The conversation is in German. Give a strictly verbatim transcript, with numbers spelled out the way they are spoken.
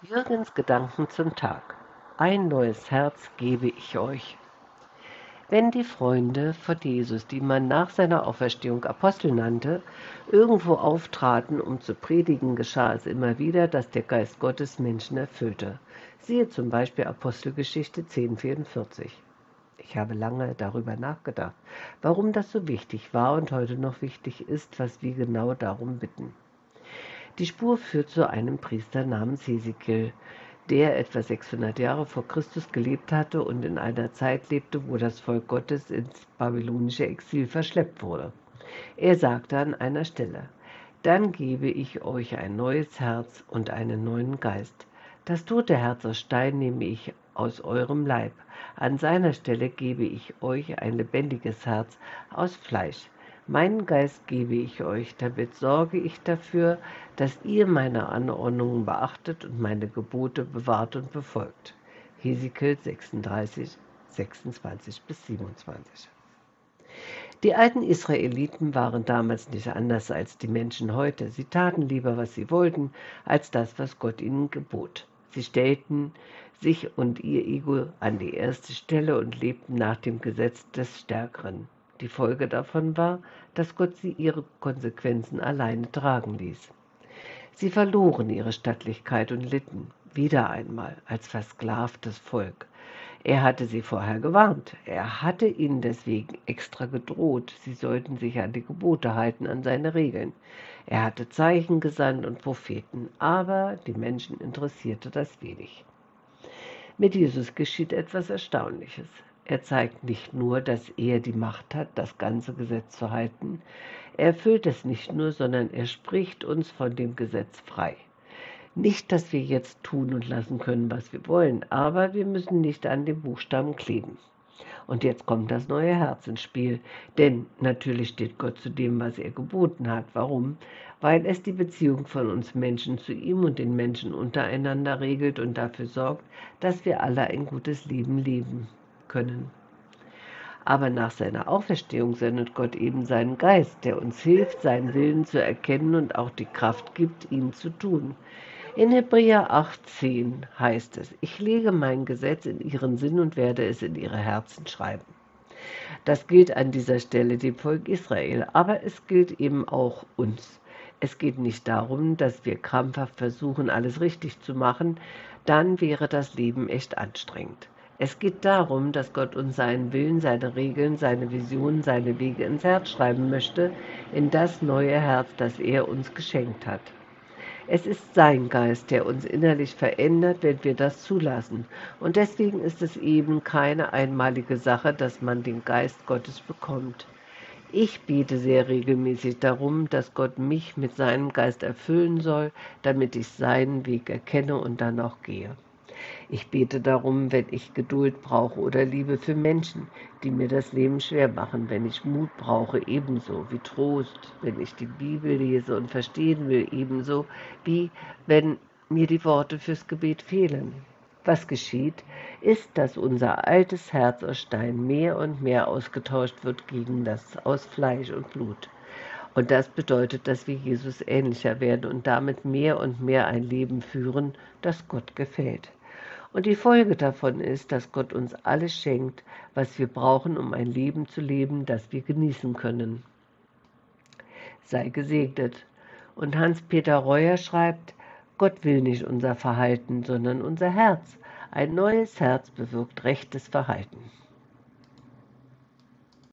Jürgens Gedanken zum Tag. Ein neues Herz gebe ich euch. Wenn die Freunde von Jesus, die man nach seiner Auferstehung Apostel nannte, irgendwo auftraten, um zu predigen, geschah es immer wieder, dass der Geist Gottes Menschen erfüllte. Siehe zum Beispiel Apostelgeschichte zehn vierundvierzig. Ich habe lange darüber nachgedacht, warum das so wichtig war und heute noch wichtig ist, was wir genau darum bitten. Die Spur führt zu einem Priester namens Hesekiel, der etwa sechshundert Jahre vor Christus gelebt hatte und in einer Zeit lebte, wo das Volk Gottes ins babylonische Exil verschleppt wurde. Er sagte an einer Stelle: Dann gebe ich euch ein neues Herz und einen neuen Geist. Das tote Herz aus Stein nehme ich aus eurem Leib. An seiner Stelle gebe ich euch ein lebendiges Herz aus Fleisch. Meinen Geist gebe ich euch, damit sorge ich dafür, dass ihr meine Anordnungen beachtet und meine Gebote bewahrt und befolgt. Hesekiel sechsunddreißig, sechsundzwanzig bis siebenundzwanzig. Die alten Israeliten waren damals nicht anders als die Menschen heute. Sie taten lieber, was sie wollten, als das, was Gott ihnen gebot. Sie stellten sich und ihr Ego an die erste Stelle und lebten nach dem Gesetz des Stärkeren. Die Folge davon war, dass Gott sie ihre Konsequenzen alleine tragen ließ. Sie verloren ihre Stattlichkeit und litten, wieder einmal, als versklavtes Volk. Er hatte sie vorher gewarnt. Er hatte ihnen deswegen extra gedroht, sie sollten sich an die Gebote halten, an seine Regeln. Er hatte Zeichen gesandt und Propheten, aber die Menschen interessierte das wenig. Mit Jesus geschieht etwas Erstaunliches. Er zeigt nicht nur, dass er die Macht hat, das ganze Gesetz zu halten. Er erfüllt es nicht nur, sondern er spricht uns von dem Gesetz frei. Nicht, dass wir jetzt tun und lassen können, was wir wollen, aber wir müssen nicht an den Buchstaben kleben. Und jetzt kommt das neue Herz ins Spiel, denn natürlich steht Gott zu dem, was er geboten hat. Warum? Weil es die Beziehung von uns Menschen zu ihm und den Menschen untereinander regelt und dafür sorgt, dass wir alle ein gutes Leben leben können. Aber nach seiner Auferstehung sendet Gott eben seinen Geist, der uns hilft, seinen Willen zu erkennen und auch die Kraft gibt, ihn zu tun. In Hebräer acht zehn heißt es: Ich lege mein Gesetz in ihren Sinn und werde es in ihre Herzen schreiben. Das gilt an dieser Stelle dem Volk Israel, aber es gilt eben auch uns. Es geht nicht darum, dass wir krampfhaft versuchen, alles richtig zu machen, dann wäre das Leben echt anstrengend. Es geht darum, dass Gott uns seinen Willen, seine Regeln, seine Visionen, seine Wege ins Herz schreiben möchte, in das neue Herz, das er uns geschenkt hat. Es ist sein Geist, der uns innerlich verändert, wenn wir das zulassen. Und deswegen ist es eben keine einmalige Sache, dass man den Geist Gottes bekommt. Ich bete sehr regelmäßig darum, dass Gott mich mit seinem Geist erfüllen soll, damit ich seinen Weg erkenne und dann auch gehe. Ich bete darum, wenn ich Geduld brauche oder Liebe für Menschen, die mir das Leben schwer machen, wenn ich Mut brauche, ebenso wie Trost, wenn ich die Bibel lese und verstehen will, ebenso wie wenn mir die Worte fürs Gebet fehlen. Was geschieht, ist, dass unser altes Herz aus Stein mehr und mehr ausgetauscht wird gegen das aus Fleisch und Blut. Und das bedeutet, dass wir Jesus ähnlicher werden und damit mehr und mehr ein Leben führen, das Gott gefällt. Und die Folge davon ist, dass Gott uns alles schenkt, was wir brauchen, um ein Leben zu leben, das wir genießen können. Sei gesegnet. Und Hans-Peter Reuer schreibt: Gott will nicht unser Verhalten, sondern unser Herz. Ein neues Herz bewirkt rechtes Verhalten.